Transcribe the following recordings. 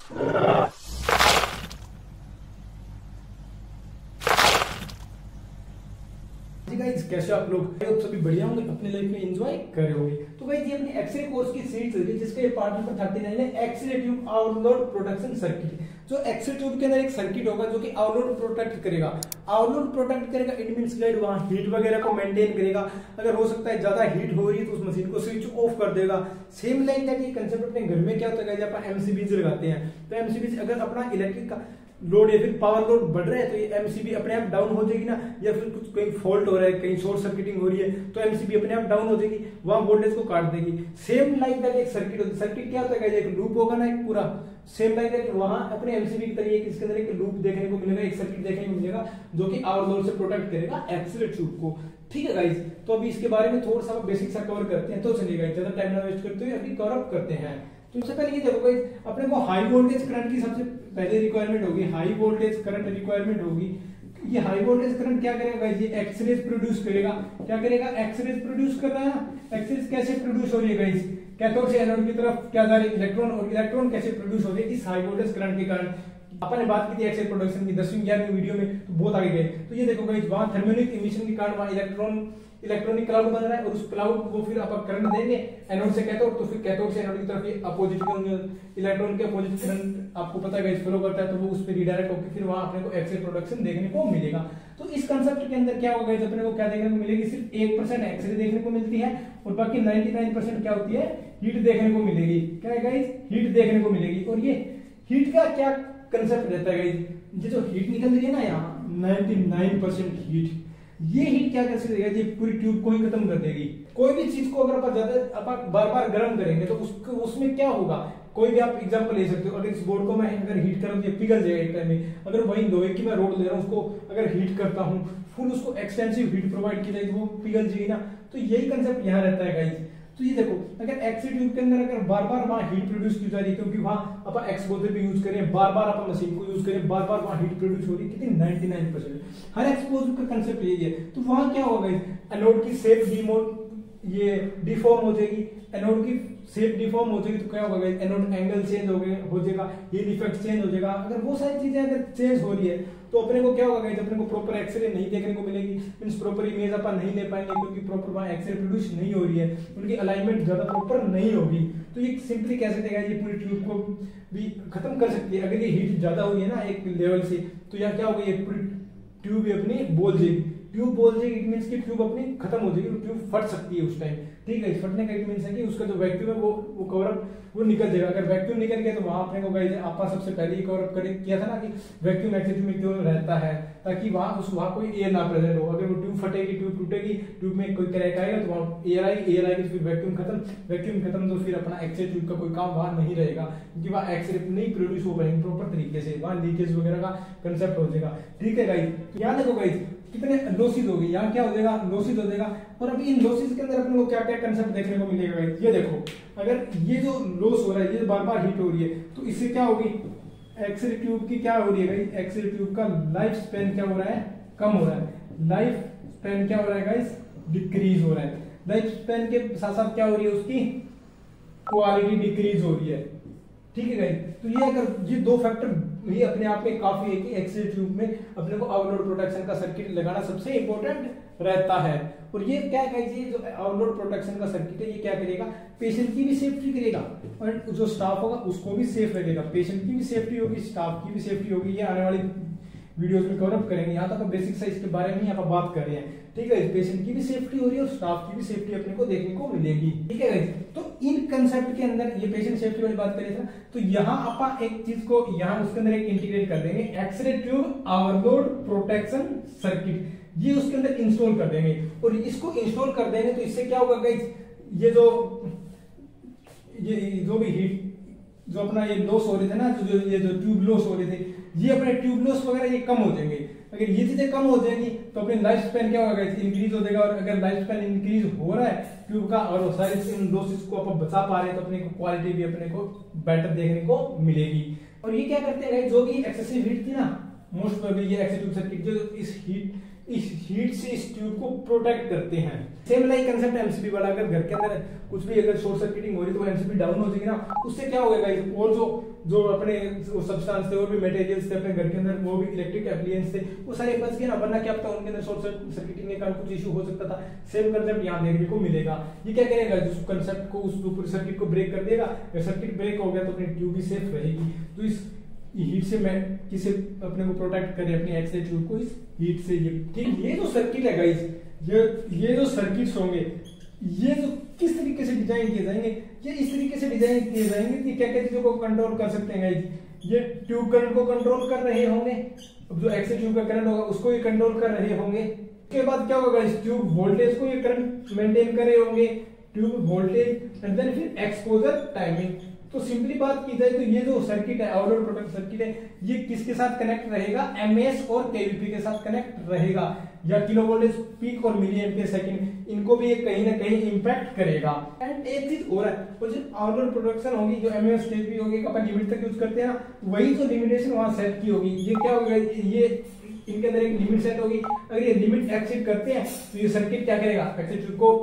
कैसे आप लोग सभी बढ़िया होंगे, अपने लाइफ में एंजॉय कर रहे होंगे। तो भाई ये अपनी एक्सरे कोर्स की सीरीज चल रही है जिसका ये पार्ट नंबर 39 है, x ray tube overload protection circuit. जो एक्सरे ट्यूब के अंदर एक सर्किट होगा जो कि आउटलोड प्रोटेक्ट करेगा। आउटलोड प्रोटेक्ट करेगा इट मींस लाइट वहां हीट वगैरह को मेंटेन करेगा। अगर हो सकता है ज्यादा हीट हो रही है तो उस मशीन को स्विच ऑफ कर देगा। सेम लाइक दैट ये कंसेप्ट अपने घर में क्या होता है, जब अपन एमसीबीज लगाते हैं तो एमसीबीज अगर अपना इलेक्ट्रिक का लोड या फिर पावर लोड बढ़ रहा है तो ये एमसीबी अपने आप डाउन हो जाएगी ना, या फिर कुछ कहीं फॉल्ट हो रहा है, कहीं शॉर्ट सर्किटिंग हो रही है तो एमसीबी अपने आप डाउन हो जाएगी, वहां वोल्टेज को काट देगी। सेम लाइक दैट एक सर्किट होता है। सर्किट क्या होता है, एक लूप होगा ना एक पूरा। सेम लाइक दैट वहां अपने एमसीबी की तरह इसके अंदर एक लूप देखने को मिलेगा, एक सर्किट देखने को मिलेगा जो कि आवर लोड से प्रोटेक्ट करेगा एक्सरे ट्यूब को। ठीक है गाइस, तो अभी इसके बारे में थोड़ा सा बेसिक सा कवर करते हैं। तो चलिए गाइस ज्यादा टाइम ना वेस्ट करते हुए अभी कवर अप करते हैं। तो सबसे पहले ये देखो गाइस, अपने को हाई वोल्टेज करंट की सबसे पहले रिक्वायरमेंट होगी, हाई वोल्टेज करंट रिक्वायरमेंट होगी। ये हाई वोल्टेज करंट क्या करेगा गाइस, ये एक्सरेज प्रोड्यूस करेगा। क्या करेगा, एक्सरेज प्रोड्यूस कर रहा है। एक्सरेज कैसे प्रोड्यूस हो रही है गाइस, कैथोड से एनोड की तरफ क्या जा रही है इलेक्ट्रॉन, और इलेक्ट्रॉन कैसे प्रोड्यूस हो रही है इस हाई वोल्टेज करंट के कारण। अपन ने बात की थी एक्सरे प्रोडक्शन की 10वीं 11वीं वीडियो में, तो बहुत आगे गए। तो ये देखो गाइस, वहां थर्मोनिक इमिशन के कारण वहां इलेक्ट्रॉनिक क्लाउड बन रहा है, और उस क्लाउड को फिर अपन करंट देंगे एनोड से कैथोड, तो फिर कैथोड से एनोड की तरफ ये अपोजिट इलेक्ट्रॉन के अपोजिट करंट आपको पता है गाइस फ्लो करता है, तो वो उस पे रिडायरेक्ट होकर फिर वहां अपने को एक्सरे प्रोडक्शन देखने को मिलेगा। तो इस कंसेप्ट के अंदर क्या होगा गाइस, अपने को क्या देखने को मिलेगी, सिर्फ 1% एक्सरे देखने को मिलती है और बाकी 99% क्या होती है, हीट देखने को मिलेगी। क्या है गाइस, हीट देखने को मिलेगी। और ये हीट का क्या कंसेप्ट रहता है गाइस, ये जो हीट निकल रही है ना यहाँ 99% हीट, ये हीट क्या कर सकती है, ये पूरी ट्यूब को ही खत्म कर देगी। कोई भी चीज को अगर अपन बार बार गर्म करेंगे तो उसमें क्या होगा, कोई भी आप एग्जांपल ले सकते हो। अगर इस बोर्ड को मैं अगर हीट करूं तो ये पिघल जाएगा एक टाइम में। अगर वही लोहे की मैं रोड ले रहा हूं, उसको अगर हीट करता हूं, फुल उसको एक्सटेंसिव हीट प्रोवाइड की जाएगी, वो पिघल जाएगी ना। तो यही कंसेप्ट यहाँ रहता है गाइस। तो ये देखो, अगर एक्सरे ट्यूब के अंदर अगर बार बार वहां हीट प्रोड्यूस की जा रही है, क्योंकि वहां अपन एक्सपोजर भी यूज करें, बार बार अपन मशीन को यूज करें, बार बार वहां हीट प्रोड्यूस हो रही है कितनी 99%। हर एक्सपोजर का कंसेप्ट यही है। तो वहां क्या होगा, एनोड की शेप ये डिफॉर्म हो जाएगी, एनोड की शेप डिफॉर्म हो जाएगी, तो क्या होगा, एनोड एंगल चेंज हो जाएगा, हीट इफेक्ट चेंज हो जाएगा। अगर वो सारी चीजें अगर चेंज हो रही है तो अपने को क्या होगा, अपने को प्रॉपर एक्सरे नहीं देखने को मिलेगी, मींस प्रॉपर इमेज अपन नहीं ले पाएंगे, क्योंकि प्रॉपर वहां एक्सरे प्रोड्यूस नहीं हो रही है, उनकी अलाइनमेंट ज्यादा प्रॉपर नहीं होगी। तो ये सिंपली कह सकते हैं ये पूरी ट्यूब को भी खत्म कर सकती है। अगर ये हीट ज्यादा हो रही है ना एक लेवल से, तो यहाँ क्या होगा, ये पूरी ट्यूब अपनी बोल जाएगी। ट्यूब बोल जाएगी इट मींस कि ट्यूब अपनी खत्म हो जाएगी, ट्यूब फट सकती है उस टाइम। ठीक है, फटने का इट मींस है कि उसका जो वैक्यूम है वो कवर अप वो निकल जाएगा। अगर वैक्यूम निकल गया तो वहां अपने को गाइस आपका सबसे पहले ही कवर अप किया था ना कि वैक्यूम एक्चुअली में क्यों रहता है, ताकि वहां कोई एयर ना प्रेजेंट हो। अगर वो ट्यूब फटेगी, ट्यूब टूटेगी, ट्यूब में कोई क्रैक आएगा तो वहां एयर आएगी, फिर वैक्यूम खत्म तो फिर अपना एक्सरे ट्यूब का कोई काम वहां नहीं रहेगा, क्योंकि वहां एक्सरे नहीं प्रोड्यूस हो पाएंगे प्रॉपर तरीके से, वहां लीकेज वगैरह का कंसेप्ट हो जाएगा। ठीक है गाइस, यहाँ देखो गाइस कितने लॉसेस होगी, यहाँ क्या हो जाएगा, लॉसेस हो जाएगा। और अभी इन लॉसेस के अंदर अपने को क्या क्या कंसेप्ट देखने को मिलेगा गाइस, ये देखो, अगर ये जो लॉस हो रहा है, ये बार बार हीट हो रही है, तो इससे क्या होगी, एक्सरे ट्यूब की क्या हो रही है गाइस, एक्सरे ट्यूब का लाइफ स्पेन क्या हो रहा है, कम हो रहा है। लाइफ स्पेन क्या हो रहा है गाइस, डिक्रीज हो रहा है। लाइफ स्पेन के साथ साथ क्या हो रही है, उसकी क्वालिटी डिक्रीज हो रही है। ठीक है गाइस, तो ये अगर ये दो फैक्टर ये अपने आप में काफी है कि एक्सरे ट्यूब में अपने को आउटलोड प्रोटेक्शन का सर्किट लगाना सबसे इंपॉर्टेंट रहता है। और ये क्या है, ये जो आउटलोड प्रोटेक्शन का सर्किट है, ये क्या करेगा, पेशेंट की भी सेफ्टी करेगा और जो स्टाफ होगा उसको भी सेफ रखेगा। पेशेंट की भी सेफ्टी होगी, स्टाफ की भी सेफ्टी होगी। ये आने वाली वीडियोस में कवर अप करेंगे। यहाँ तक बेसिक सा इसके बारे में यहाँ पर बात कर रहे हैं। ठीक है, पेशेंट की भी सेफ्टी हो रही है और स्टाफ की भी सेफ्टी अपने को देखने को मिलेगी। ठीक है, तो इन कंसेप्ट के अंदर ये पेशेंट सेफ्टी वाली बात करें था, तो यहाँ आप एक चीज को यहाँ उसके अंदर एक इंटीग्रेट कर देंगे, x ray tube overload protection circuit, ये उसके अंदर इंस्टॉल कर देंगे। और इसको इंस्टॉल कर देंगे तो इससे क्या होगा गाइस, ये जो भी हीट जो अपना ये लॉस हो रहे थे ना, ये जो ट्यूब लॉस हो रहे थे, ये अपने ट्यूब लॉस वगैरह ये कम हो जाएंगे। अगर ये चीजें कम हो जाएंगी तो अपने लाइफ स्पैन क्या होगा, इंक्रीज हो जाएगा। और अगर लाइफ स्पैन इंक्रीज हो रहा है ट्यूब का और सारे इन लॉसेस को अपन बचा पा रहे हैं, तो अपने को क्वालिटी भी अपने को बेटर देखने को मिलेगी। और ये क्या करते हैं, जो भी एक्सेसिव हीट थी ना, मोस्ट प्रोबेबली ये एक्सेसिव सर्किट जो इस हीट इस हीट से इस ट्यूब को प्रोटेक्ट करते हैं। सेम लाइक कंसेप्ट एमसीबी वाला, अगर घर के अंदर कुछ भी अगर शॉर्ट सर्किटिंग हो रही है तो एमसीबी डाउन हो जाएगी ना, उससे क्या होगा गाइस, और जो अपने सब्सटेंस थे और भी मटेरियल्स थे अपने घर के अंदर, वो भी इलेक्ट्रिक एप्लायंस थे, वो सारे बच गए ना, वरना क्या पता उनके अंदर शॉर्ट सर्किटिंग के कारण कुछ इशू हो सकता था। सेम कंसेप्ट यहाँ देखने को मिलेगा। ये क्या करेगा, जिस कंसेप्ट को उस पूरे सर्किट को ब्रेक कर देगा। सर्किट ब्रेक हो गया तो अपनी ट्यूब भी सेफ रहेगी। तो इस हीट से मैं किसे अपने को प्रोटेक्ट करे, अपनी एक्सरे ट्यूब को इस हीट से। ये ठीक, ये जो सर्किट है गाइस, ये जो सर्किट्स होंगे, ये जो किस तरीके से डिजाइन किए जाएंगे, ये इस तरीके से डिजाइन किए जाएंगे कि क्या क्या चीजों को कंट्रोल कर सकते हैं गाइस। ये ट्यूब करंट को कंट्रोल कर रहे होंगे, अब जो एक्सरे ट्यूब का करंट होगा उसको ये कंट्रोल कर रहे होंगे। उसके बाद क्या होगा गाइस, ट्यूब वोल्टेज को ये करंट मेंटेन कर रहे होंगे, ट्यूब वोल्टेज एंड देन फिर एक्सपोजर टाइमिंग। तो सिंपली बात की जाए तो ये जो सर्किट है, आउटडोर प्रोटेक्ट सर्किट है, ये किसके साथ कनेक्ट रहेगा, एमएस और केवीपी के साथ कनेक्ट रहेगा, या किलो वोल्टेज पीक और मिली एम्पियर सेकंड, इनको भी ये कहीं ना कहीं इंपैक्ट करेगा। एंड एक चीज और है, वो जो आउटडोर प्रोडक्शन होगी, जो एमएस केवीपी होगी, अपन लिमिट तक यूज करते हैं ना, वही जो लिमिटेशन वहां सेट की होगी। ये क्या होगा, ये इनके अंदर एक लिमिट सेट होगी। अगर ये लिमिट एक्सीड करते हैं तो ये सर्किट क्या करेगा, एक्सीड को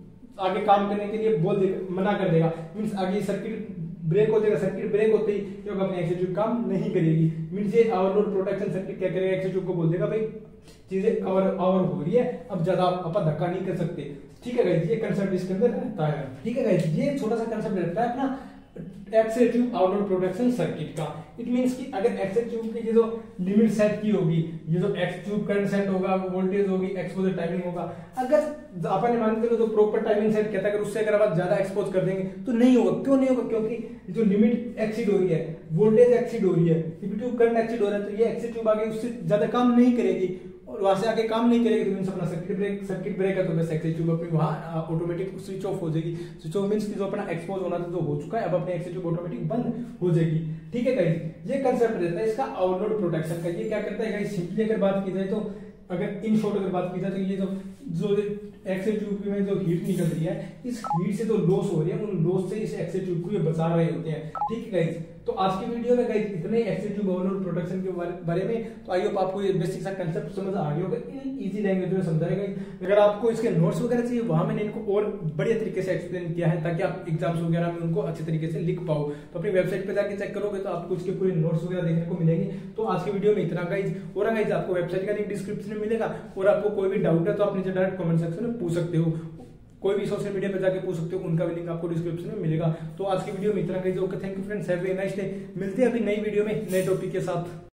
आगे काम करने के लिए बोल देगा, मना कर देगा। मींस आगे सर्किट ब्रेक हो जाएगा। सर्किट ब्रेक होते ही क्योंकि अपनी एक्सट्यूब काम नहीं करेगी। मींस ये ओवरलोड प्रोटेक्शन सर्किट क्या करेगा, एक्सट्यूब को बोल देगा भाई चीजें ओवर हो रही है, अब ज्यादा अपन धक्का नहीं कर सकते। ठीक है गाइस, ये कंसेप्ट इसके अंदर रहता है। ठीक है गाइस, ये छोटा सा कंसेप्ट रहता है अपना एक्सरे ट्यूब आउटडोर प्रोटेक्शन सर्किट का। इट मींस कि अगर एक्सरे ट्यूब की जो लिमिट सेट की होगी, ये जो एक्स ट्यूब करंट सेट होगा, वोल्टेज होगी, एक्सपोजर टाइमिंग होगा, अगर अपन मान के चलो जो प्रॉपर टाइमिंग सेट कहता है, अगर उससे अगर आप ज्यादा एक्सपोज कर देंगे तो नहीं होगा। क्यों नहीं होगा, क्योंकि जो लिमिट एक्सीड हो रही है, वोल्टेज एक्सीड हो रही है, ट्यूब करंट एक्सीड हो रहा है, तो ये एक्सरे ट्यूब आगे उससे ज्यादा काम नहीं करेगी, और वहां से आगे काम नहीं करेगी तो मींस अपना सर्किट ब्रेक है, तो बस एक्सरे ट्यूब अपनी वहां ऑटोमेटिक स्विच ऑफ हो जाएगी। स्विच ऑफ मींस जो अपना एक्सपोज होना था जो हो चुका है, अब अपने एक्सरे ट्यूब ऑटोमेटिक बंद हो जाएगी। ठीक है गाइस, ये कंसेप्ट रहता है इसका आउटडोर प्रोटेक्शन का। ये क्या करता है गाइस, सिंपली अगर बात की जाए तो, अगर इन शॉर्ट अगर बात की जाए तो ये जो एक्सरे ट्यूब में जो हीट निकल रही है, इस हीट से जो लॉस हो रही है, उन लॉस से इस एक्सरे ट्यूब को ये बचा रहे होते हैं। ठीक है गाइस, तो आज की वीडियो में गाइस इतने एक्सरे ट्यूब ओवरलोड प्रोटेक्शन के बारे में, तो आई होप आपको ये बेसिक सा कंसेप्ट समझ आ गया होगा, इजी लैंग्वेज में समझाएगा। अगर आपको इसके नोट्स वगैरह चाहिए, वहां मैंने इनको और बढ़िया तरीके से एक्सप्लेन किया है, ताकि आप एग्जाम्स वगैरह में उनको अच्छे तरीके से लिख पाओ। तो अपनी वेबसाइट पे जाके चेक करोगे तो आपको इसके पूरे नोट्स वगैरह देखने को मिलेंगे। तो आज की वीडियो में इतना गाइस, और गाइस आपको वेबसाइट का लिंक डिस्क्रिप्शन में मिलेगा, और आपको कोई भी डाउट है तो आप नीचे डायरेक्ट कमेंट सेक्शन में पूछ सकते हो, कोई भी सोशल मीडिया पे जाके पूछ सकते हो, उनका भी लिंक आपको डिस्क्रिप्शन में मिलेगा। तो आज की वीडियो में इतना guys, okay, thank you friends, have a nice day. मिलते हैं अभी नई वीडियो में नए टॉपिक के साथ।